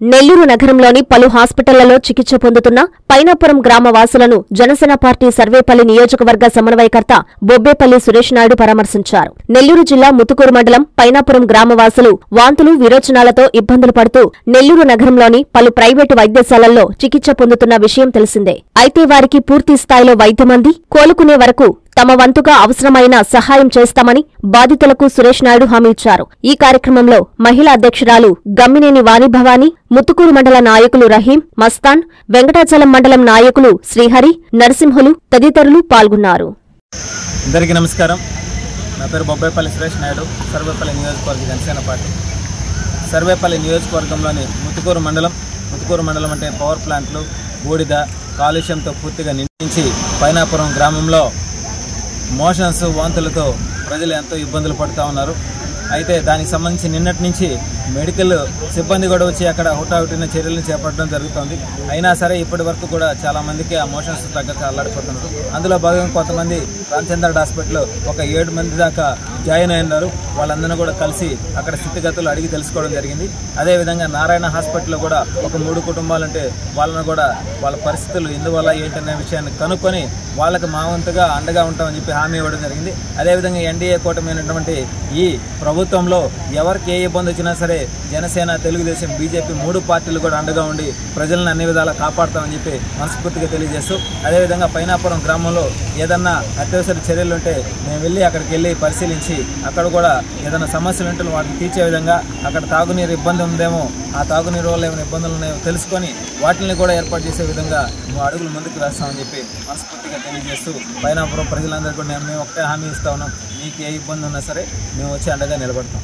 నెల్లూరు నగరంలోని పలు హాస్పిటళ్లలో చికిత్స పొందుతున్న పైనాపురం గ్రామ వాసులను జనసేన పార్టీ సర్వేపల్లి నియోజకవర్గ సమన్వయకర్త బొబ్బేపల్లి సురేష్ నాయుడు పరామర్శించారు. నెల్లూరు జిల్లా ముతుకూరు మండలం పైనాపురం గ్రామవాసులు వాంతులు విరోచనాలతో ఇబ్బందులు పడుతూ నెల్లూరు నగరంలోని పలు ప్రైవేటు వైద్యశాలల్లో చికిత్స పొందుతున్న విషయం తెలిసిందే. అయితే వారికి పూర్తి స్థాయిలో వైద్యం అంది కోలుకునే వరకు తమ వంతుగా అవసరమైన సహాయం చేస్తామని బాధితులకు సురేష్ నాయుడు హామీ ఇచ్చారు. ఈ కార్యక్రమంలో మహిళా అధ్యక్షురాలు గమ్మినేని వాణిభవాని, ముత్తుకూరు మండల నాయకులు రహీం, మస్తాన్, వెంకటాచలం మండలం నాయకులు శ్రీహరి, నరసింహులు తదితరులు పాల్గొన్నారు. అందరికీ నమస్కారం. నా పేరు బొబ్బేపల్లి సురేష్ నాయుడు, సర్వేపల్లి నియోజకవర్గ జనసేన పార్టీ. సర్వేపల్లి నియోజకవర్గంలోని ముత్తుకూరు మండలం అంటే పవర్ ప్లాంట్లు, బూడిద, కాలుష్యంతో పూర్తిగా నిండించి పైనాపురం గ్రామంలో మోషన్స్, వాంతులతో ప్రజలు ఎంతో ఇబ్బందులు పడుతూ ఉన్నారు. అయితే దానికి సంబంధించి నిన్నటి నుంచి మెడికల్ సిబ్బంది కూడా వచ్చి అక్కడ హుటాహుటిన చర్యలను చేపట్టడం జరుగుతుంది. అయినా సరే ఇప్పటి వరకు కూడా చాలామందికి ఆ మోషన్స్ తగ్గక అల్లాడిపోతున్నారు. అందులో భాగంగా కొంతమంది రామచంద్ర హాస్పిటల్లో ఒక 7 మంది దాకా జాయిన్ అయినారు. వాళ్ళందరినీ కూడా కలిసి అక్కడ స్థితిగతులు అడిగి తెలుసుకోవడం జరిగింది. అదేవిధంగా నారాయణ హాస్పిటల్లో కూడా ఒక 3 కుటుంబాలుంటే వాళ్ళను కూడా వాళ్ళ పరిస్థితులు ఎందువల్ల ఏంటనే విషయాన్ని కనుక్కొని వాళ్ళకి మా వంతుగా అండగా ఉంటామని చెప్పి హామీ ఇవ్వడం జరిగింది. అదేవిధంగా ఎన్డీఏ కూటమైనటువంటి ఈ ప్రభుత్వంలో ఎవరికి ఏ ఇబ్బంది వచ్చినా సరే జనసేన, తెలుగుదేశం, బీజేపీ 3 పార్టీలు కూడా అండగా ఉండి ప్రజలను అన్ని విధాలా కాపాడుతామని చెప్పి మనస్ఫూర్తిగా తెలియజేస్తూ, అదేవిధంగా పైనాపురం గ్రామంలో ఏదన్నా అత్యవసర చర్యలు ఉంటే మేము వెళ్ళి అక్కడికి వెళ్ళి పరిశీలించి అక్కడ కూడా ఏదైనా సమస్యలు ఉంటే వాటిని తీర్చే విధంగా, అక్కడ తాగునీరు ఇబ్బంది ఉందేమో ఆ తాగునీరు వల్ల ఏమైనా ఇబ్బందులు ఉన్నాయో తెలుసుకొని వాటిని కూడా ఏర్పాటు చేసే విధంగా అడుగులు ముందుకు వేస్తామని చెప్పి మనస్ఫూర్తిగా తెలియజేస్తూ పైనాపురం ప్రజలందరూ కూడా మేము ఒకటే హామీ ఇస్తా ఉన్నాం. మీకు ఏ ఇబ్బంది ఉన్నా సరే మేము వచ్చి అండగా నిలబడతాం.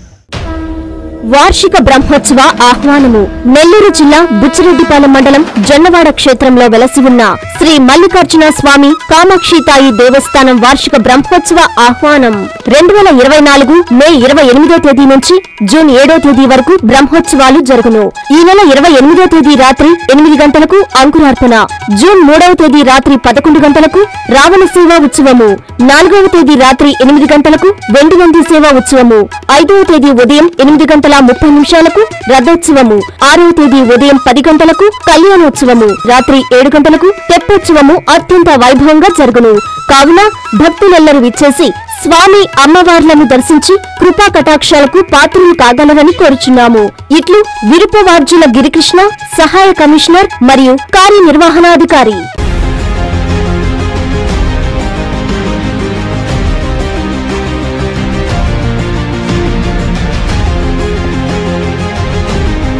వార్షిక బ్రహ్మోత్సవ ఆహ్వానము. నెల్లూరు జిల్లా బుచ్చిరెడ్డిపాలెం మండలం జొన్నవాడ క్షేత్రంలో వెలసి ఉన్న శ్రీ మల్లికార్జున స్వామి కామాక్షితాయి దేవస్థానం వార్షిక బ్రహ్మోత్సవ ఆహ్వానం 2024 మే 28వ తేదీ నుంచి జూన్ 7వ తేదీ వరకు బ్రహ్మోత్సవాలు జరుగును. ఈ నెల 28వ తేదీ రాత్రి 8 గంటలకు అంకురార్పణ, జూన్ 3వ తేదీ రాత్రి 11 గంటలకు రావణ సేవా ఉత్సవము, 4వ తేదీ రాత్రి 8 గంటలకు వెండినంది సేవా ఉత్సవము, 5వ తేదీ ఉదయం 8:30 రథోత్సవము, 6వ తేదీ ఉదయం 10 గంటలకు కళ్యాణోత్సవము, రాత్రి 7 గంటలకు తెప్పోత్సవము అత్యంత వైభవంగా జరుగును. కావున భక్తులెల్లరూ విచ్చేసి స్వామి అమ్మవార్లను దర్శించి కృపా కటాక్షాలకు పాత్రులు కాగలరని కోరుచున్నాము. ఇట్లు విరుపవార్జుల గిరికృష్ణ, సహాయ కమిషనర్ మరియు కార్యనిర్వహణాధికారి.